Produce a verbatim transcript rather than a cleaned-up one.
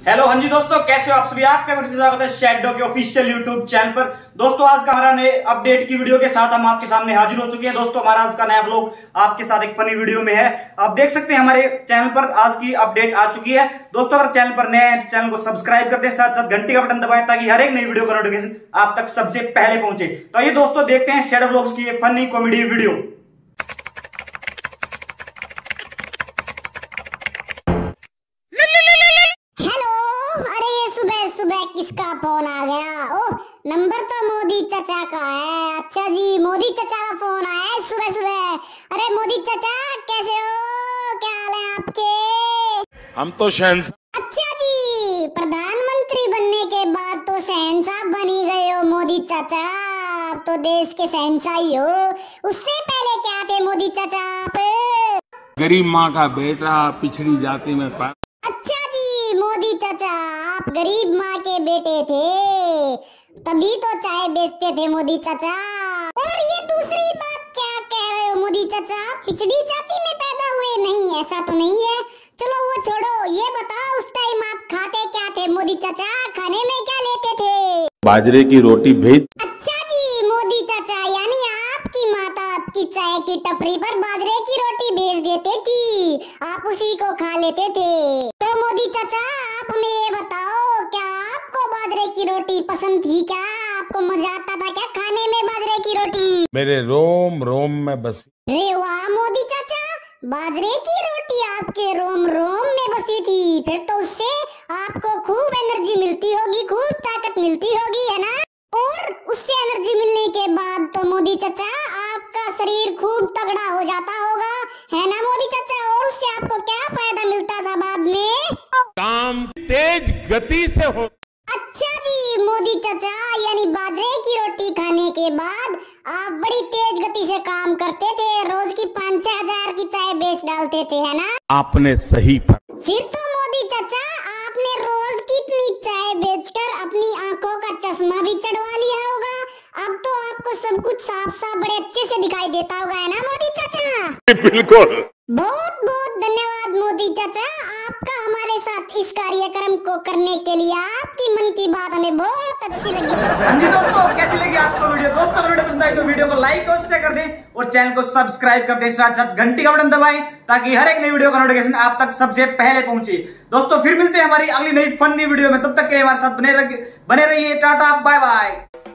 Hello हाँ जी दोस्तों, कैसे हो आप सभी। आपका फिर से स्वागत है शैडो के ऑफिशियल यूट्यूब चैनल पर। दोस्तों आज का हमारा नए अपडेट की वीडियो के साथ हम आपके सामने हाजिर हो चुके हैं। दोस्तों हमारा आज का नया व्लॉग आपके साथ एक फनी वीडियो में है। आप देख सकते हैं हमारे चैनल पर आज की अपडेट आ चुकी है। दोस्तों अगर चैनल पर नए हैं तो चैनल को सब्सक्राइब कर दें, साथ साथ घंटी का बटन दबाएं ताकि हर एक नई वीडियो का नोटिफिकेशन आप तक सबसे पहले पहुंचे। तो ये दोस्तों देखते हैं शैडो व्लॉग्स की फनी कॉमेडी वीडियो। किसका फोन आ गया? ओह, नंबर तो मोदी चाचा का है। अच्छा जी, मोदी चाचा का फोन आया है सुबह सुबह। अरे मोदी चाचा कैसे हो, क्या हाल है आपके? हम तो शहंशाह। अच्छा जी, प्रधानमंत्री बनने के बाद तो शहंशाह बन ही गए हो मोदी चाचा। आप तो देश के शहंशाह ही हो। उससे पहले क्या थे मोदी चाचा आप? गरीब माँ का बेटा, पिछड़ी जाति में पा... अच्छा जी मोदी चाचा, आप गरीब माँ के बेटे थे, तभी तो चाय बेचते थे मोदी चाचा। और ये दूसरी बात क्या कह रहे हो मोदी चाचा, पिछड़ी जाति में पैदा हुए? नहीं, ऐसा तो नहीं है। चलो वो छोड़ो, ये बताओ उस टाइम आप खाते क्या थे मोदी चाचा? खाने में क्या लेते थे? बाजरे की रोटी भेज। अच्छा जी मोदी चाचा, यानी आपकी माता आपकी चाय की टपरी पर बाजरे की रोटी भेज देती थी, आप उसी को खा लेते थे। तो मोदी चाचा आप हमें ये बताओ, क्या आपको बाजरे की रोटी पसंद थी? क्या आपको मजा आता था क्या खाने में बाजरे की रोटी? मेरे रोम रोम में बसी। अरे वाह मोदी चाचा, बाजरे की रोटी आपके रोम रोम में बसी थी, फिर तो उससे आपको खूब एनर्जी मिलती होगी, खूब ताकत मिलती होगी, है ना? और उससे एनर्जी मिलने के बाद तो मोदी चाचा आपका शरीर खूब तगड़ा हो जाता होगा, है ना मोदी चाचा? और उससे आपको क्या फायदा मिलता था बाद में? काम तेज गति से हो। अच्छा जी मोदी चाचा, यानी बाजरे की रोटी खाने के बाद आप बड़ी तेज गति से काम करते थे, रोज की पाँच छह हजार की चाय बेच डालते थे, है ना? आपने सही पर... फिर तो मोदी चाचा आपने रोज कितनी चाय बेचकर अपनी आंखों का चश्मा भी चढ़वा लिया होगा। अब तो आपको सब कुछ साफ साफ बड़े अच्छे से दिखाई देता होगा, है ना मोदी चाचा? बिल्कुल। बहुत बहुत धन्यवाद मोदी चाचा, आपका हमारे साथ इस कार्यक्रम को करने के लिए। आपकी मन की बात हमें बहुत अच्छी लगी। हाँ जी दोस्तों, कैसी लगी आपको वीडियो? दोस्तों वीडियो पसंद आई तो वीडियो को लाइक और शेयर कर दें और चैनल को सब्सक्राइब कर दें, साथ साथ घंटी का बटन दबाएं ताकि हर एक नई वीडियो का नोटिफिकेशन आप तक सबसे पहले पहुंचे। दोस्तों फिर मिलते हैं हमारी अगली नई फनी वीडियो में, तब तक के लिए हमारे साथ बने रहिए बने रहिए टाटा बाय बाय।